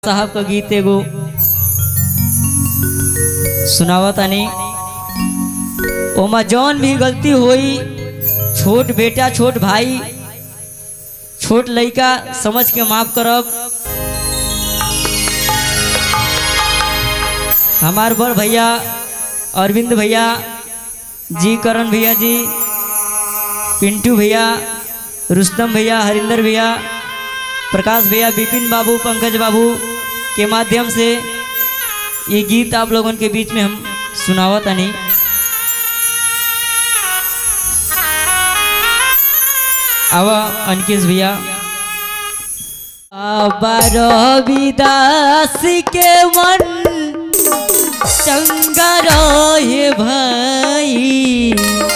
साहब का गीत एगो सुनावत आनी। ओमा जौन भी गलती होई, छोट बेटा छोट भाई छोट लड़का समझ के माफ करब। हमार बड़ भैया अरविंद भैया जी, करण भैया जी, पिंटू भैया, रुस्तम भैया, हरिंदर भैया, प्रकाश भैया, विपिन बाबू, पंकज बाबू के माध्यम से ये गीत आप लोगों के बीच में हम सुनावत आनी। आवा अनकेश भैया। बाबा रविदास के मन चंगा रहे भाई,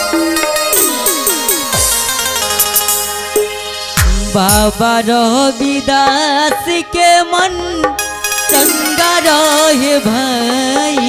बाबा रविदास के मन चंगा रहे भाई,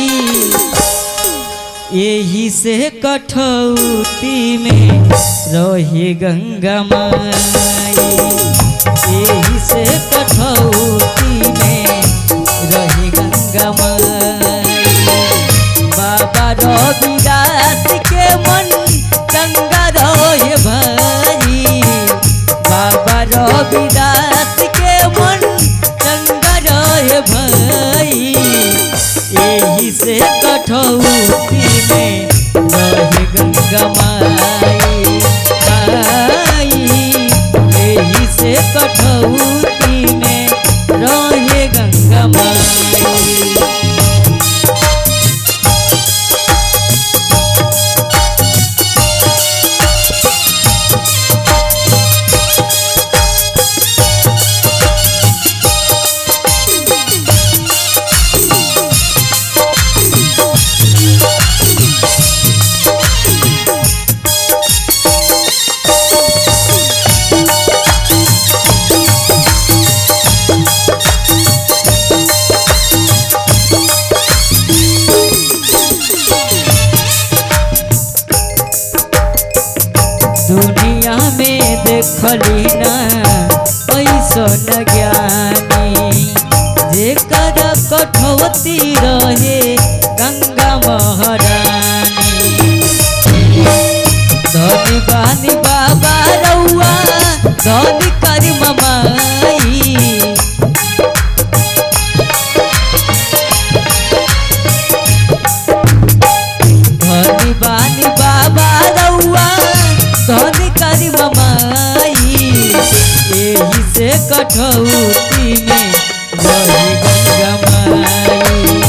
यही से कठौती में रहे गंगा माई, यही से कठौती में रहे गंगा माई। बाबा रविदास के मन चंगा रहे भाई, बाबा रविदास के मन चंगा रहे भाई, यही से कठौती में रहे गंगा माई, यही से कठौती में रहे गंगा माई। दुनिया में देखली ना ऐसन ज्ञानी, जेकर कठौती रहे गंगा महारानी। धनी बानी बाबा रउआ धनी करी ममाई, धनी बानी बाबा रउआ धनी करी ममाई, यही से कठौती में रहे गंगा माई,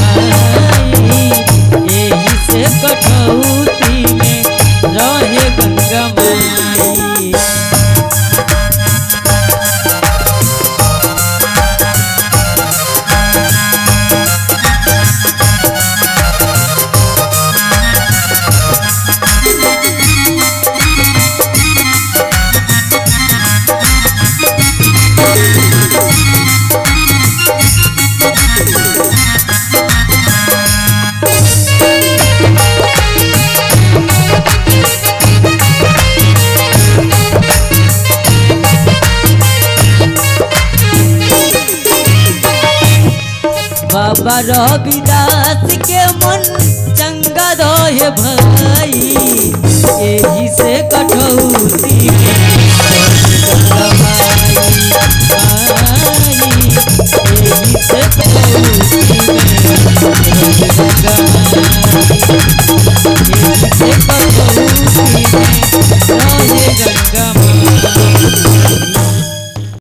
यही से कठौती में रहे गंगा माई। बाबा रविदास के मन चंगा रहे भाई, यही से कठौती में गंगा माई, यही से कठौती में गंगा माई, यही से कठौती में गंगा माई।